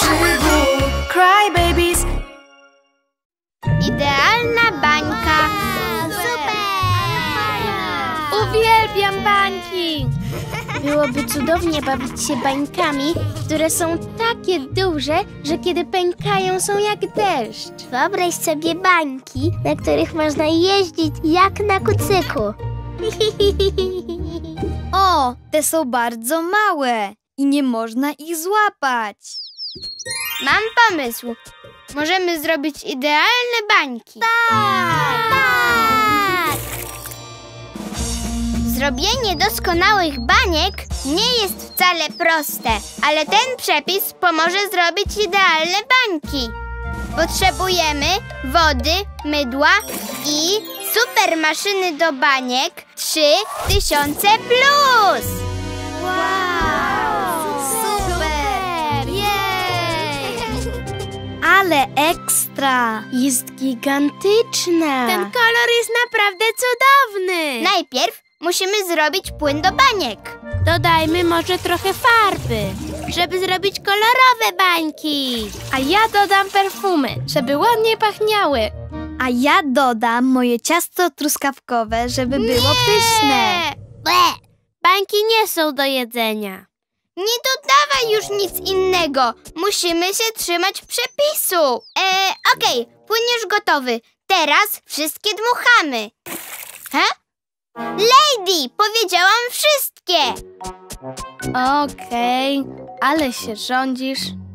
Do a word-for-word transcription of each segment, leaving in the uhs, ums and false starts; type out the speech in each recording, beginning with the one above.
przygód. Cry Babies. Idealna bańka. Super! Uwielbiam bańki. Byłoby cudownie bawić się bańkami, które są takie duże, że kiedy pękają, są jak deszcz. Wyobraź sobie bańki, na których można jeździć jak na kucyku. O, te są bardzo małe i nie można ich złapać. Mam pomysł. Możemy zrobić idealne bańki. Tak! Tak! Zrobienie doskonałych baniek nie jest wcale proste, ale ten przepis pomoże zrobić idealne bańki. Potrzebujemy wody, mydła i super maszyny do baniek trzy tysiące plus. Wow! Super! Jej! Ale ekstra! Jest gigantyczna. Ten kolor jest naprawdę cudowny. Najpierw musimy zrobić płyn do baniek. Dodajmy może trochę farby, żeby zrobić kolorowe bańki. A ja dodam perfumy, żeby ładnie pachniały. A ja dodam moje ciasto truskawkowe, żeby było pyszne. Ble. Bańki nie są do jedzenia. Nie dodawaj już nic innego. Musimy się trzymać przepisu. Eee, okej, okay. Płyn już gotowy. Teraz wszystkie dmuchamy. He? Lady, powiedziałam wszystkie. Okej, okay, ale się rządzisz.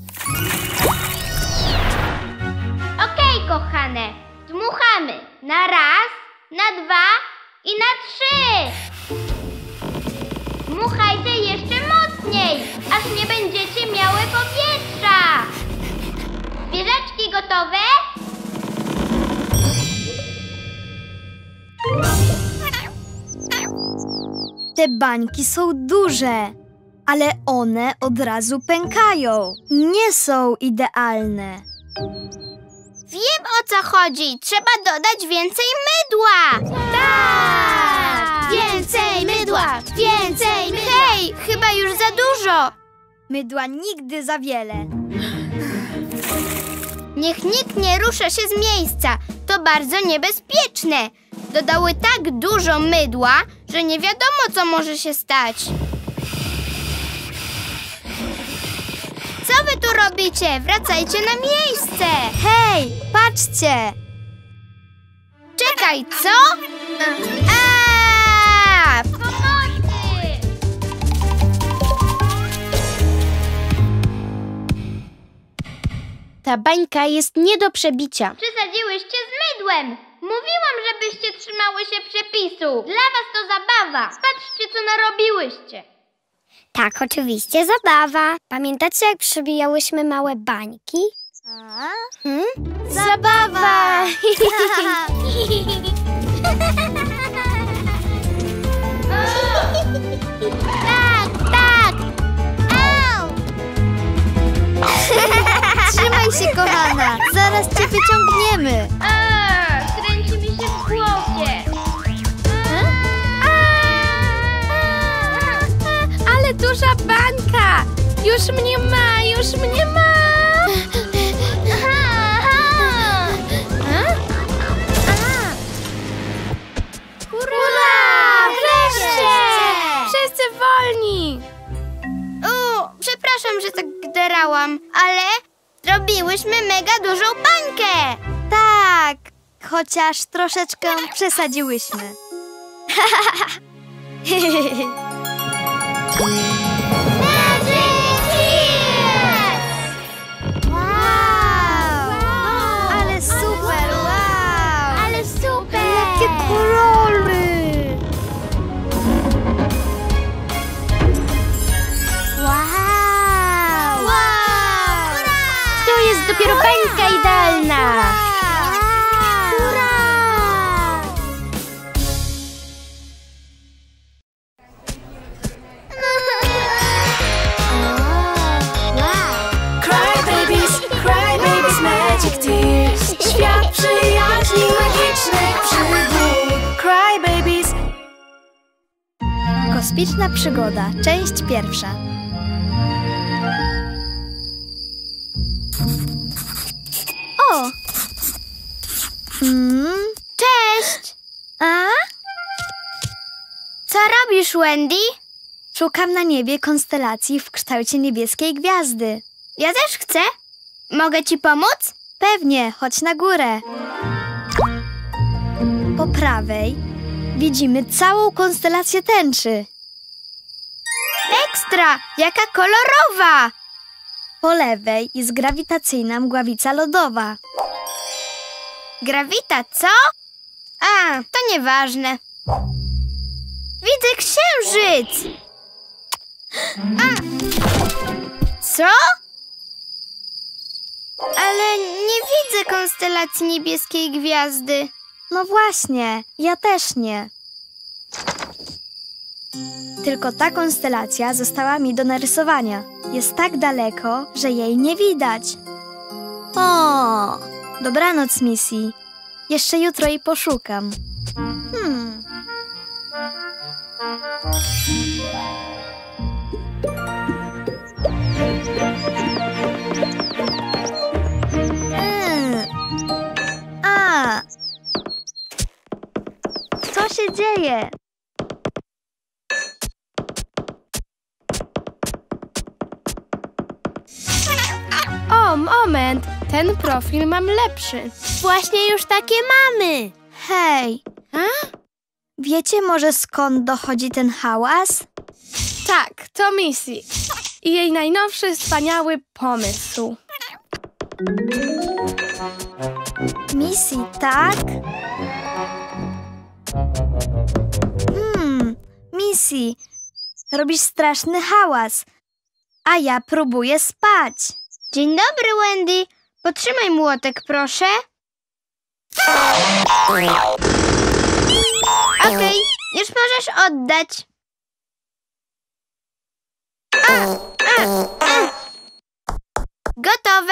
Okej, okay, kochane. Dmuchamy. Na raz, na dwa i na trzy. Dmuchajcie jeszcze mocniej, aż nie będziecie miały powietrza. Zwierzaczki gotowe? Te bańki są duże, ale one od razu pękają. Nie są idealne. Wiem, o co chodzi. Trzeba dodać więcej mydła. Tak! Więcej mydła! Więcej mydła! Hej, chyba już za dużo. Mydła nigdy za wiele. Niech nikt nie rusza się z miejsca. To bardzo niebezpieczne. Dodały tak dużo mydła, że nie wiadomo, co może się stać. Co wy tu robicie? Wracajcie na miejsce. Hej, patrzcie! Czekaj, co? Aaa! Pomocy! Ta bańka jest nie do przebicia. Przesadziłyście z mydłem. Mówiłam, żebyście trzymały się przepisu. Dla was to zabawa. Patrzcie, co narobiłyście. Tak, oczywiście, zabawa. Pamiętacie, jak przybijałyśmy małe bańki? A? Hmm? Zabawa! Tak, tak! Au! Trzymaj się, kochana! Zaraz cię wyciągniemy! A, kręci mi się w głowie. Ale duża bańka! Już mnie ma, już mnie ma! Hurra! Wreszcie! Wszyscy wolni! O, przepraszam, że tak gderałam, ale zrobiłyśmy mega dużą bańkę. Tak, chociaż troszeczkę przesadziłyśmy. Ale super, wow! Ale super! Jakie kolory! Wow! Wow! To jest dopiero bańka idealna! Cry Babies, Cry Babies Magic Tears. Świat przyjaźni magicznych przygód. Cry Babies. Kosmiczna przygoda, część pierwsza. Hmm? Cześć! A? Co robisz, Wendy? Szukam na niebie konstelacji w kształcie niebieskiej gwiazdy. Ja też chcę. Mogę ci pomóc? Pewnie, chodź na górę. Po prawej widzimy całą konstelację tęczy. Ekstra! Jaka kolorowa! Po lewej jest grawitacyjna mgławica lodowa. Grawita, co? A, to nieważne. Widzę księżyc! A! Co? Ale nie widzę konstelacji niebieskiej gwiazdy. No właśnie, ja też nie. Tylko ta konstelacja została mi do narysowania. Jest tak daleko, że jej nie widać. O, dobranoc, Missy. Jeszcze jutro jej poszukam. Hmm. Hmm. A. Co się dzieje? O, moment! Ten profil mam lepszy. Właśnie już takie mamy. Hej, A? wiecie może skąd dochodzi ten hałas? Tak, to Missy. I jej najnowszy, wspaniały pomysł. Missy, tak? Hmm, Missy, robisz straszny hałas, a ja próbuję spać. Dzień dobry, Wendy. Potrzymaj młotek, proszę. Okej, już możesz oddać. A, a, a. Gotowe.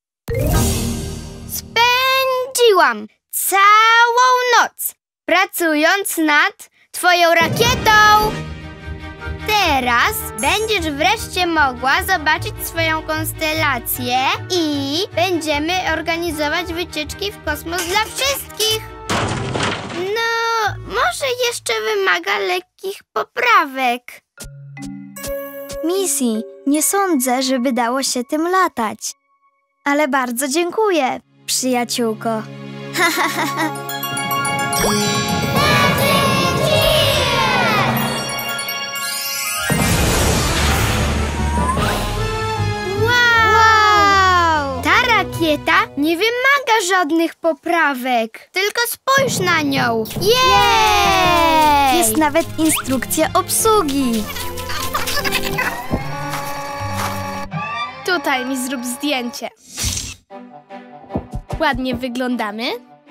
Spędziłam całą noc pracując nad twoją rakietą. Teraz będziesz wreszcie mogła zobaczyć swoją konstelację i będziemy organizować wycieczki w kosmos dla wszystkich. No, może jeszcze wymaga lekkich poprawek. Missy, nie sądzę, żeby dało się tym latać. Ale bardzo dziękuję, przyjaciółko. Wow! Ta rakieta nie wymaga żadnych poprawek. Tylko spójrz na nią. Jej! Jest nawet instrukcja obsługi. Tutaj mi zrób zdjęcie. Ładnie wyglądamy.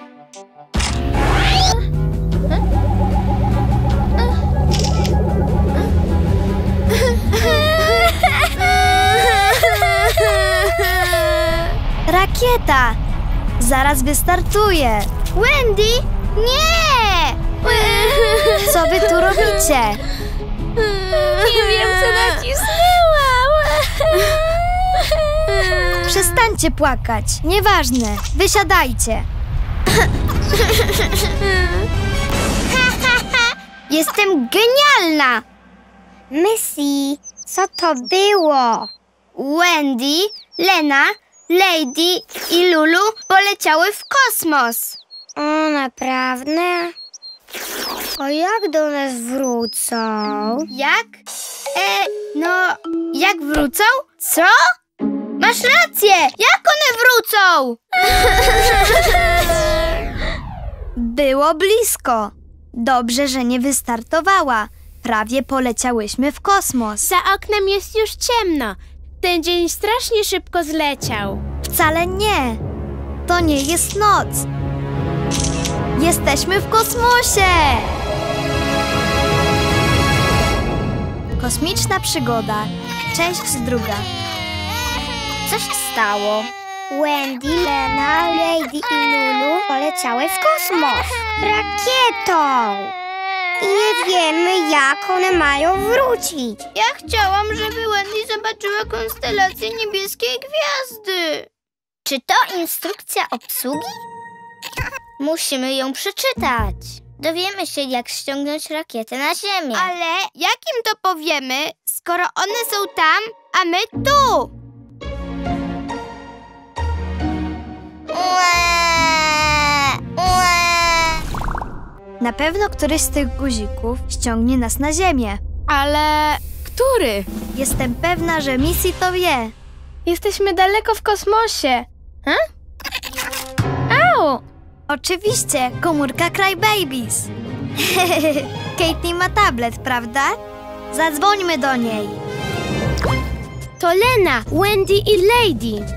Rakieta! Zaraz wystartuje. Wendy, nie! Co wy tu robicie? Nie wiem, co nacisnęłam. Przestańcie płakać. Nieważne. Wysiadajcie. Jestem genialna! Missy, co to było? Wendy, Lena, Lady i Lulu poleciały w kosmos. O, naprawdę? A jak do nas wrócą? Jak? E, no, jak wrócą? Co? Masz rację! Jak one wrócą? Było blisko. Dobrze, że nie wystartowała. Prawie poleciałyśmy w kosmos. Za oknem jest już ciemno. Ten dzień strasznie szybko zleciał. Wcale nie. To nie jest noc. Jesteśmy w kosmosie! Kosmiczna przygoda. Część druga. Co się stało? Wendy, Lena, Lady i Lulu poleciały w kosmos rakietą. I nie wiemy, jak one mają wrócić. Ja chciałam, żeby Wendy zobaczyła konstelację niebieskiej gwiazdy. Czy to instrukcja obsługi? Musimy ją przeczytać. Dowiemy się, jak ściągnąć rakietę na ziemię. Ale jak im to powiemy, skoro one są tam, a my tu? Na pewno któryś z tych guzików ściągnie nas na ziemię. Ale który? Jestem pewna, że Missy to wie. Jesteśmy daleko w kosmosie. Hm? Au! Oczywiście, komórka Crybabies. Katie ma tablet, prawda? Zadzwońmy do niej. To Lena, Wendy i Lady.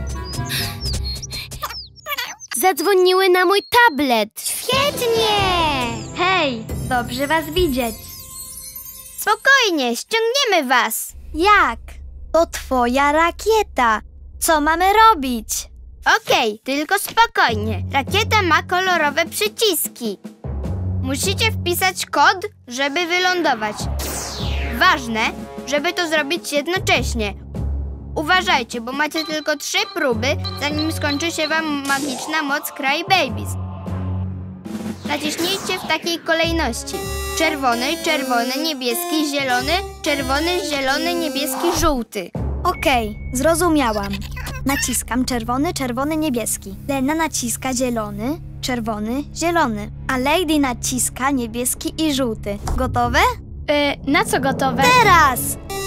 Zadzwoniły na mój tablet. Świetnie! Hej, dobrze was widzieć. Spokojnie, ściągniemy was. Jak? To twoja rakieta. Co mamy robić? Okej, tylko spokojnie. Rakieta ma kolorowe przyciski. Musicie wpisać kod, żeby wylądować. Ważne, żeby to zrobić jednocześnie. Uważajcie, bo macie tylko trzy próby, zanim skończy się wam magiczna moc Crybabies. Naciśnijcie w takiej kolejności. Czerwony, czerwony, niebieski, zielony, czerwony, zielony, niebieski, żółty. Okej, zrozumiałam. Naciskam czerwony, czerwony, niebieski. Lena naciska zielony, czerwony, zielony. A Lady naciska niebieski i żółty. Gotowe? Yy, na co gotowe? Teraz!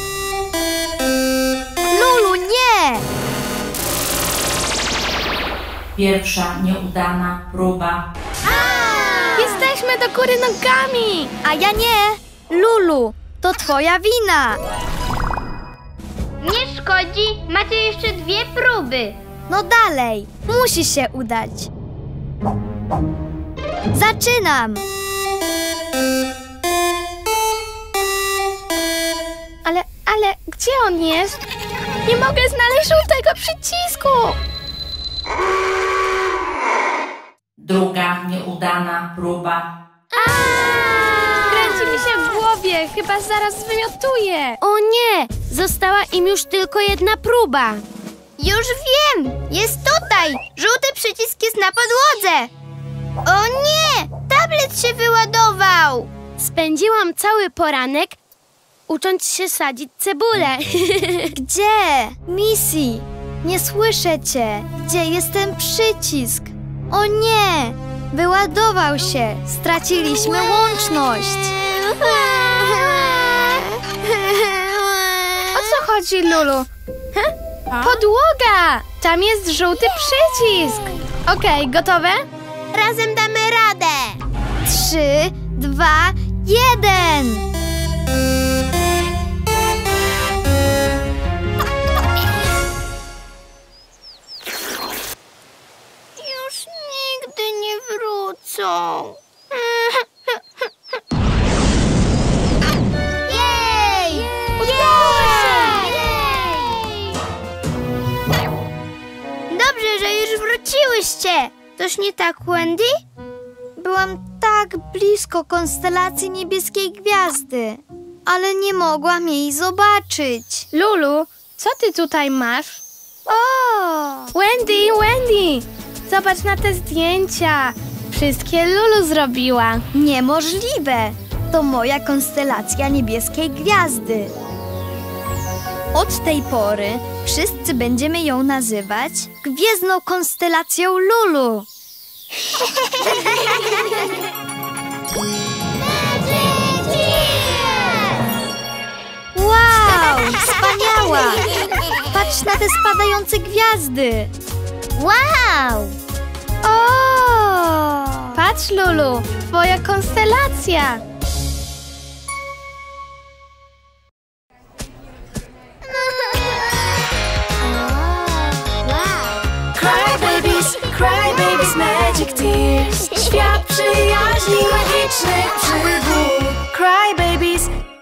Lulu, nie! Pierwsza nieudana próba. Jesteśmy do góry nogami! A ja nie! Lulu, to twoja wina! Nie szkodzi, macie jeszcze dwie próby. No dalej, musi się udać. Zaczynam! Ale, ale, gdzie on jest? Nie mogę znaleźć żółtego przycisku. Druga nieudana próba. Kręci mi się w głowie, chyba zaraz wymiotuje. O nie! Została im już tylko jedna próba. Już wiem! Jest tutaj! Żółty przycisk jest na podłodze! O nie! Tablet się wyładował! Spędziłam cały poranek ucząc się sadzić cebulę. Gdzie? Missy, nie słyszę cię. Gdzie jest ten przycisk? O nie! Wyładował się. Straciliśmy łączność. O co chodzi, Lulu? Hm? Podłoga! Tam jest żółty przycisk. Okej, gotowe? Razem damy radę! Trzy, dwa, jeden! Już nigdy nie wrócą. Jej! Udało się! Dobrze, że już wróciłyście. Coś nie tak, Wendy? Byłam tak blisko konstelacji niebieskiej gwiazdy, ale nie mogłam jej zobaczyć. Lulu, co ty tutaj masz? O! Wendy, Wendy! Zobacz na te zdjęcia. Wszystkie Lulu zrobiła. Niemożliwe! To moja konstelacja niebieskiej gwiazdy. Od tej pory wszyscy będziemy ją nazywać Gwiezdną Konstelacją Lulu. Wow! Wspaniała! Patrz na te spadające gwiazdy! Wow! O! Patrz, Lulu, twoja konstelacja. Crybabies, Crybabies, Magic Tears. Świat przyjaźni, magicznych przygód. Crybabies.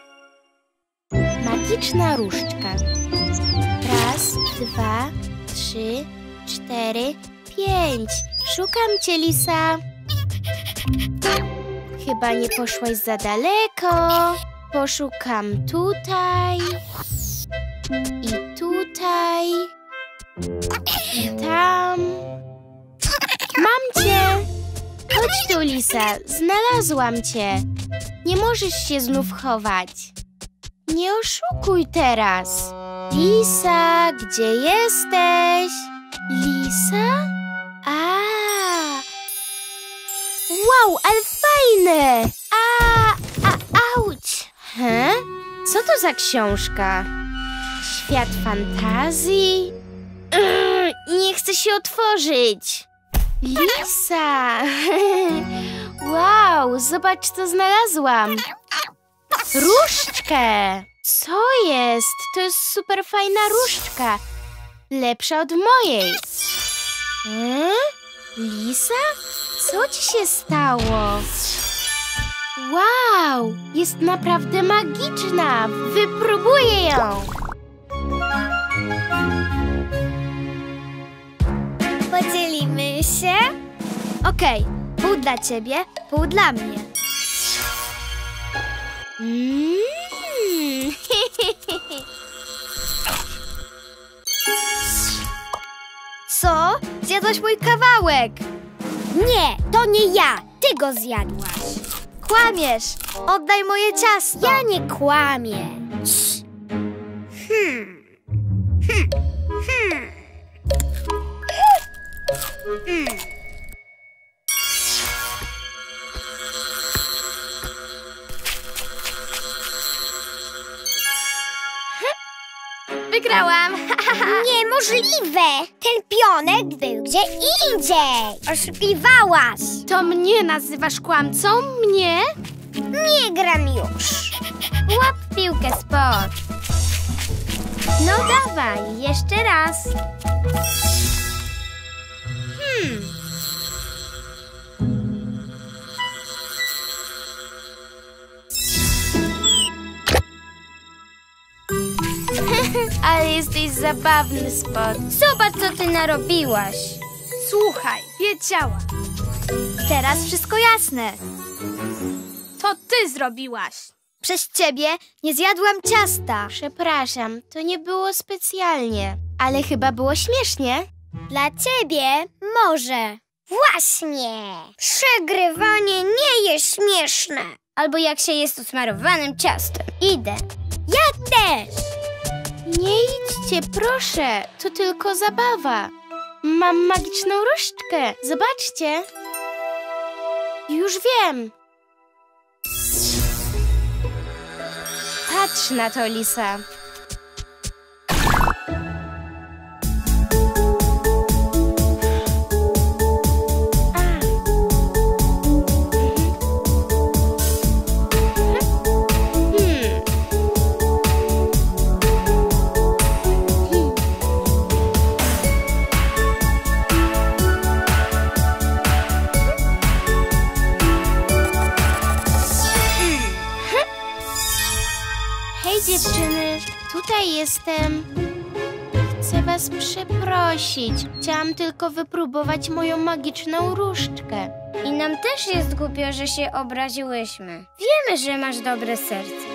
Magiczna różdżka. Raz, dwa, trzy, cztery, pięć. Szukam cię, Lisa. Chyba nie poszłaś za daleko. Poszukam tutaj i tutaj i tam. Mam cię. Chodź tu, Lisa, znalazłam cię. Nie możesz się znów chować. Nie oszukuj teraz. Lisa, gdzie jesteś? Lisa? A. Wow, ale fajne! A, a, auć! He? Co to za książka? Świat fantazji? Ugh, nie chcę się otworzyć. Lisa! Wow, zobacz, co znalazłam. Różdżkę! Co jest? To jest super fajna różdżka. Lepsza od mojej. Hmm? Lisa? Co ci się stało? Wow! Jest naprawdę magiczna! Wypróbuję ją! Podzielimy się? Okej, pół dla ciebie, pół dla mnie. Mm. Co? Zjadłaś mój kawałek! Nie, to nie ja. Ty go zjadłaś. Kłamiesz! Oddaj moje ciasto! Ja nie kłamię. Hmm. Hmm. Hmm. Hmm. Wygrałam! Niemożliwe! Ten pionek był gdzie indziej! Oszukiwałaś! To mnie nazywasz kłamcą? Mnie? Nie gram już! Łap piłkę, sport. No dawaj, jeszcze raz. Hmm. Ale jesteś zabawny, Spot. Zobacz, co ty narobiłaś! Słuchaj, wiedziałam. Teraz wszystko jasne. To ty zrobiłaś. Przez ciebie nie zjadłam ciasta. Przepraszam, to nie było specjalnie, ale chyba było śmiesznie. Dla ciebie może. Właśnie! Przegrywanie nie jest śmieszne. Albo jak się jest usmarowanym ciastem. Idę. Ja też! Nie idźcie, proszę, to tylko zabawa. Mam magiczną różdżkę, zobaczcie. Już wiem. Patrz na to, Lisa. Dziewczyny, tutaj jestem. Chcę was przeprosić. Chciałam tylko wypróbować moją magiczną różdżkę. I nam też jest głupio, że się obraziłyśmy. Wiemy, że masz dobre serce.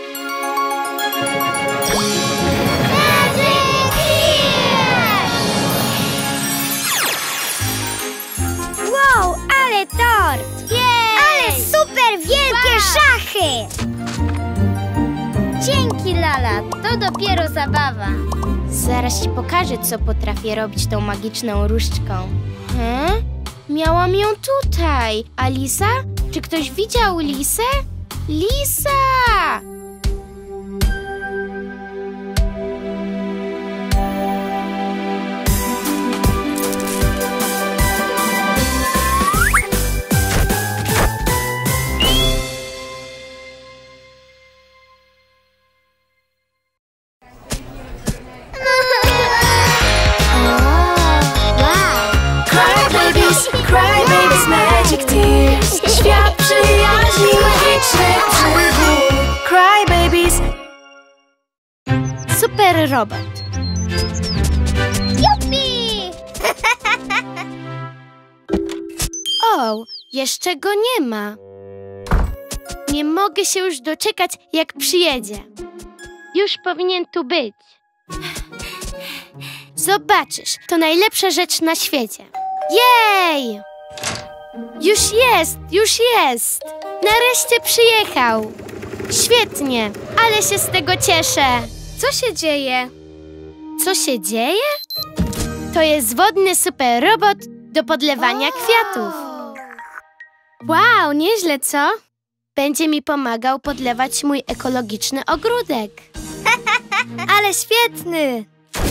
Wow, ale tort! Jej! Ale super wielkie szachy! Dzięki, Lala, to dopiero zabawa. Zaraz ci pokażę, co potrafię robić tą magiczną różdżką. Hmm? Miałam ją tutaj. A Lisa? Czy ktoś widział Lisę? Lisa! Cry Babies Magic Tears. Świat przyjaźni magicznych przygód. Cry Babies. Super robot. Jupi! O, jeszcze go nie ma. Nie mogę się już doczekać, jak przyjedzie. Już powinien tu być. Zobaczysz, to najlepsza rzecz na świecie. Jej! Już jest, już jest. Nareszcie przyjechał. Świetnie, ale się z tego cieszę. Co się dzieje? Co się dzieje? To jest wodny super robot do podlewania kwiatów. Wow, nieźle, co? Będzie mi pomagał podlewać mój ekologiczny ogródek. Ale świetny!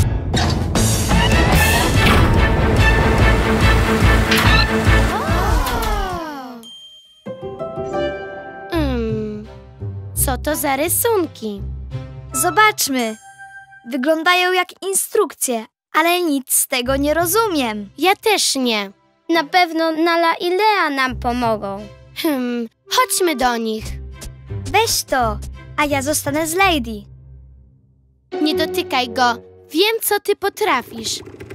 Hmm, co to za rysunki? Zobaczmy. Wyglądają jak instrukcje, ale nic z tego nie rozumiem. Ja też nie. Na pewno Nala i Lea nam pomogą. Hmm, chodźmy do nich. Weź to, a ja zostanę z Lady. Nie dotykaj go. Wiem, co ty potrafisz.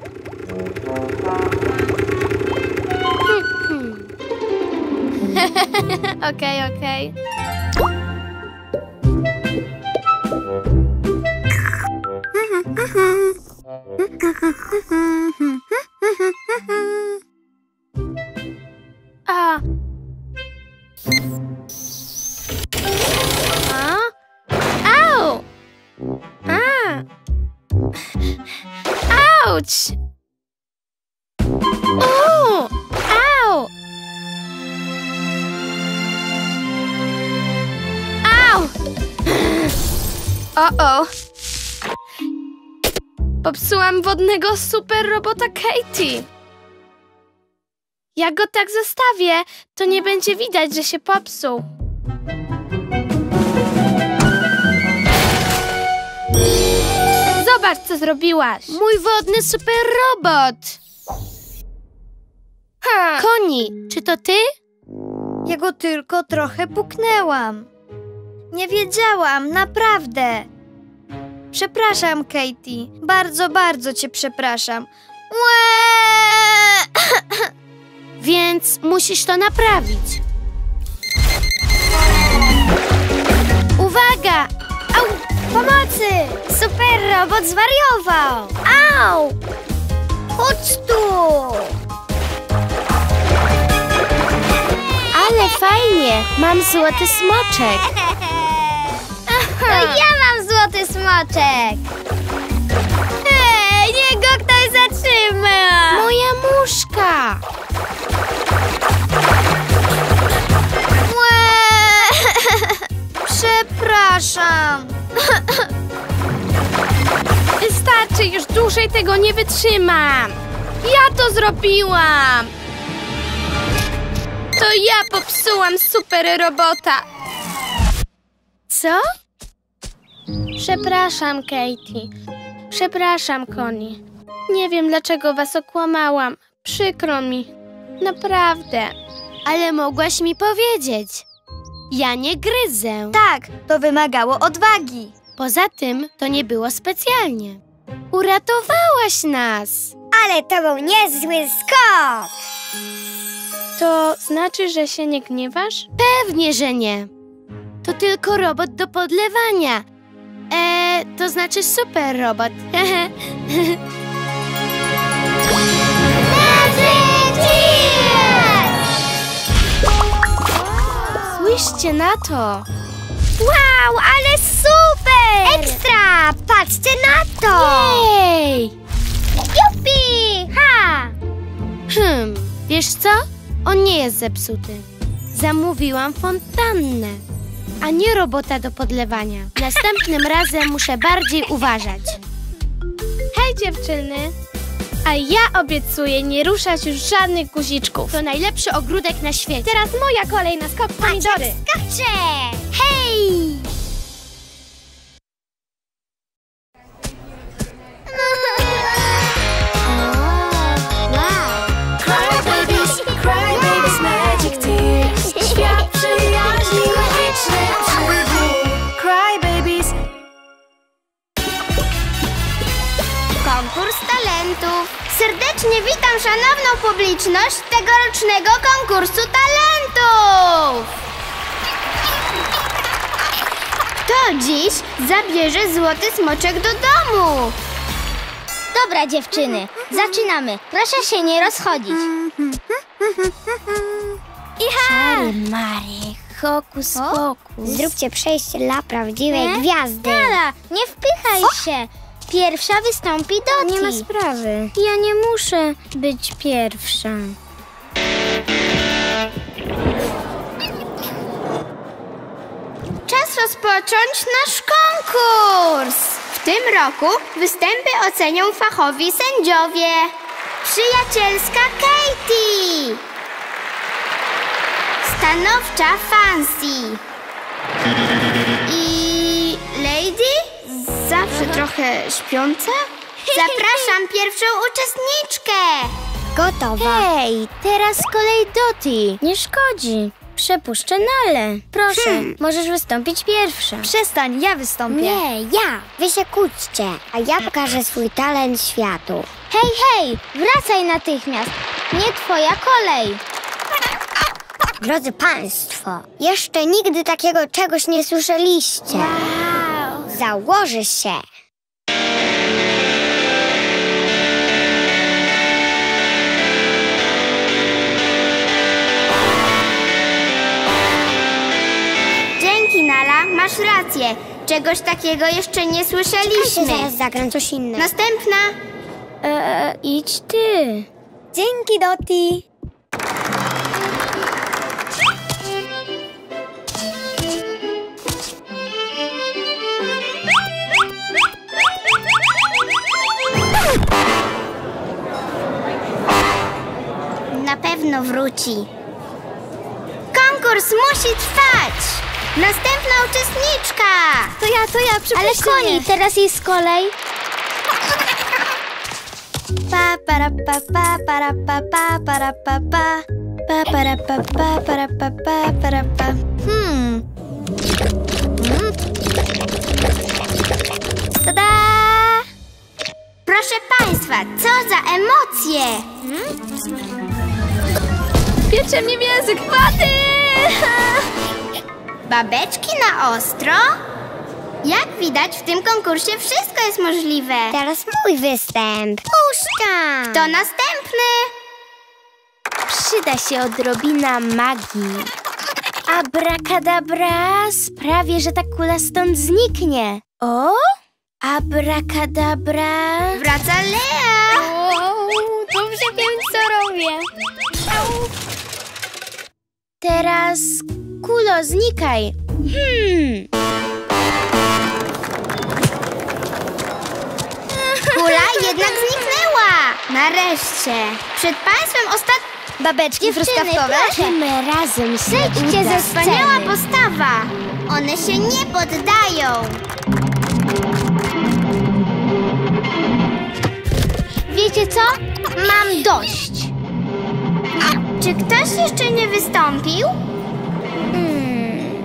Hmm, hmm. Okej, okej. A. A? Au! A! Auć! O! Au! Au! O-o! Popsułam wodnego super robota Katie. Jak go tak zostawię, to nie będzie widać, że się popsuł. Zobacz, co zrobiłaś. Mój wodny super robot. Ha. Koni, czy to ty? Ja go tylko trochę puknęłam. Nie wiedziałam, naprawdę. Przepraszam, Katie. Bardzo, bardzo cię przepraszam. Łe! Więc musisz to naprawić. Uwaga! Au! Pomocy! Super robot zwariował! Au! Chodź tu! Ale fajnie! Mam złoty smoczek. To ja mam złoty smoczek! Hej, niech go ktoś zatrzyma! Moja muszka! Przepraszam. Wystarczy, już dłużej tego nie wytrzymam. Ja to zrobiłam. To ja popsułam super robota. Co? Przepraszam, Katie. Przepraszam, Connie. Nie wiem, dlaczego was okłamałam. Przykro mi. Naprawdę. Ale mogłaś mi powiedzieć. Ja nie gryzę. Tak, to wymagało odwagi. Poza tym to nie było specjalnie. Uratowałaś nas. Ale to był niezły skok! To znaczy, że się nie gniewasz? Pewnie, że nie. To tylko robot do podlewania. Eee, to znaczy super robot. Spójrzcie na to. Wow, ale super! Ekstra! Patrzcie na to! Jej! Jupi! Ha! Hmm, wiesz co? On nie jest zepsuty. Zamówiłam fontannę, a nie robota do podlewania. Następnym razem muszę bardziej uważać. Hej, dziewczyny! A ja obiecuję nie ruszać już żadnych guziczków. To najlepszy ogródek na świecie. Teraz moja kolej na skok pomidory. Skacze! Hej! Cry babies, cry babies, magic tears. Świat przyjaźni, magicznych przygód. Cry babies. Konkurs talentów. Serdecznie witam szanowną publiczność tegorocznego konkursu talentów. Kto dziś zabierze złoty smoczek do domu? Dobra, dziewczyny, zaczynamy. Proszę się nie rozchodzić. Czary Mary, hokus pokus. Zróbcie przejście dla prawdziwej Nie? gwiazdy. Nala, nie wpychaj się. Pierwsza wystąpi Dottie. Nie ma sprawy. Ja nie muszę być pierwsza. Czas rozpocząć nasz konkurs! W tym roku występy ocenią fachowi sędziowie. Przyjacielska Katie, stanowcza Fancy i Lady, zawsze trochę śpiąca. Zapraszam pierwszą uczestniczkę. Gotowa. Hej, teraz kolej Dottie. Nie szkodzi. Przepuszczę Nalę. Proszę, Hmm. możesz wystąpić pierwsza. Przestań, ja wystąpię. Nie, ja. Wy się kłóćcie, a ja pokażę swój talent światu. Hej, hej, wracaj natychmiast. Nie twoja kolej. Drodzy Państwo, jeszcze nigdy takiego czegoś nie słyszeliście. Wow. Założy się. Dzięki, Nala, masz rację. Czegoś takiego jeszcze nie słyszeliśmy. Zaraz zagram coś innego. Następna. Eee, idź ty. Dzięki, Dottie. Na pewno wróci. Konkurs musi trwać. Następna uczestniczka. To ja, to ja, Ale przepuśćcie Koni, mnie. teraz jest kolej. Pa, para, pa, pa, para, pa, pa, para, pa, pa. Pa, para, pa, pa, para, pa, pa, para, pa. Hmm. Hmm. Tada! Proszę Państwa, co za emocje. Piecze mnie w język, wady! Babeczki na ostro? Jak widać, w tym konkursie wszystko jest możliwe. Teraz mój występ. Puszczam. Kto następny? Przyda się odrobina magii. Abracadabra, sprawię, że ta kula stąd zniknie. O! Abracadabra. Wraca Lea. O, dobrze wiem, co robię. Teraz, kulo, znikaj. Hmm. Kula jednak zniknęła. Nareszcie. Przed Państwem ostatni... Babeczki truskawkowe? Tym razem się Zejdźcie uda ze wspaniała sceny. postawa. One się nie poddają. Wiecie co? Mam dość. Czy ktoś jeszcze nie wystąpił? Hmm.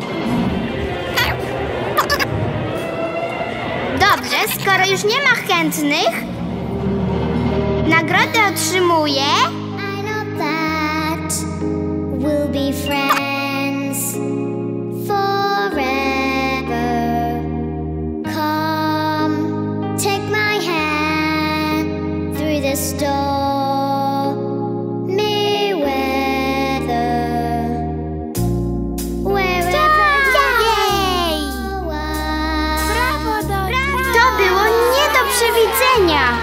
Dobrze, skoro już nie ma chętnych, nagrodę otrzymuje... I know that we'll be friends forever. Come, take my hand through the stormy weather. Wherever Jej! Brawo, Dottie! To było nie do przewidzenia.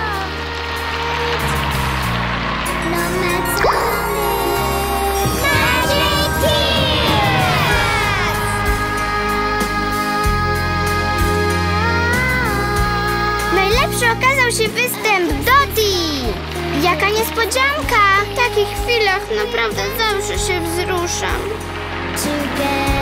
Najlepszy okazał się występ Dottie. Jaka niespodzianka. W takich chwilach naprawdę zawsze się wzruszam. Together.